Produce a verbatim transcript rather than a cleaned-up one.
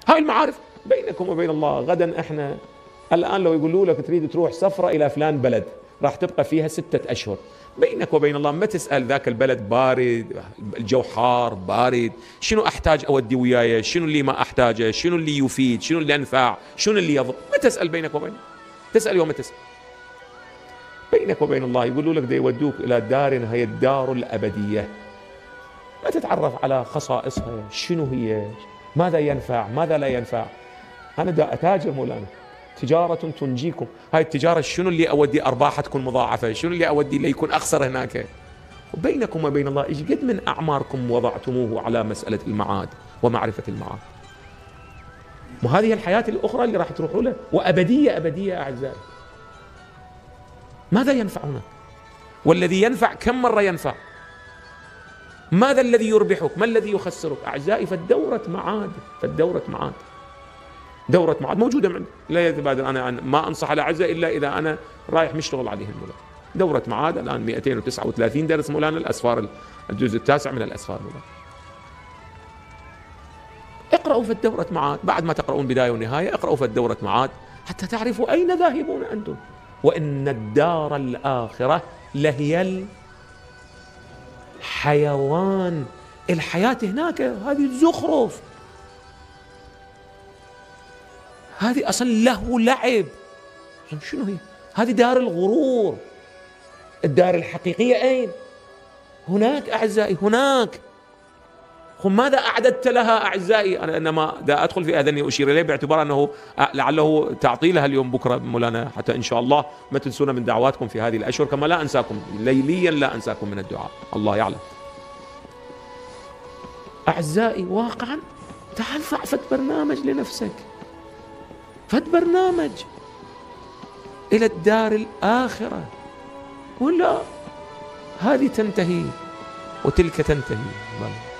هاي المعارف بينكم وبين الله. غدا احنا الآن لو يقولوا لك تريد تروح سفرة إلى فلان بلد راح تبقى فيها ستة أشهر، بينك وبين الله ما تسأل ذاك البلد بارد، الجو حار بارد، شنو أحتاج أودي وياي، شنو اللي ما أحتاجه، شنو اللي يفيد، شنو اللي ينفع، شنو اللي يضر، ما تسأل بينك وبينه. تسأل يوم تسأل بينك وبين الله. يقولوا لك دا يودوك إلى دار هي الدار الأبدية، ما تتعرف على خصائصها، شنو هي، ماذا ينفع ماذا لا ينفع. أنا دا أتاجر مولانا، تجارة تنجيكم. هاي التجارة شنو اللي أودي أرباحها تكون مضاعفة، شنو اللي أودي اللي يكون أخسر هناك. وبينكم وبين الله إيش قد من أعماركم وضعتموه على مسألة المعاد ومعرفة المعاد. وهذه الحياة الأخرى اللي راح تروحوا له، وأبدية أبدية أعزائي. ماذا ينفع هناك؟ والذي ينفع كم مرة ينفع؟ ماذا الذي يربحك؟ ما الذي يخسرك؟ أعزائي فالدورة معاد، فالدورة معاد، دورة معاد موجودة عندي، لا يتبادر. أنا ما أنصح الأعزاء إلا إذا أنا رايح مشتغل عليهم مولانا. دورة معاد الآن مئتين وتسعة وثلاثين درس مولانا، الأسفار الجزء التاسع من الأسفار مولانا. اقرأوا في الدورة معاد، بعد ما تقرؤون بداية ونهاية اقرأوا في الدورة معاد حتى تعرفوا أين ذاهبون أنتم. وإن الدار الآخرة لهي الحيوان. الحياة هناك هذه الزخرف، هذه أصلا له لعب. شنو هي؟ هذه دار الغرور. الدار الحقيقية أين؟ هناك أعزائي، هناك. ماذا أعددت لها أعزائي؟ أنا إنما دا أدخل في أذني أشير إليه باعتبار أنه لعله تعطيلها اليوم بكرة مولانا، حتى إن شاء الله ما تنسونا من دعواتكم في هذه الأشهر، كما لا أنساكم ليليا، لا أنساكم من الدعاء، الله يعلم. أعزائي واقعا تعال فعفت برنامج لنفسك، فد برنامج إلى الدار الآخرة، ولا هذه تنتهي وتلك تنتهي.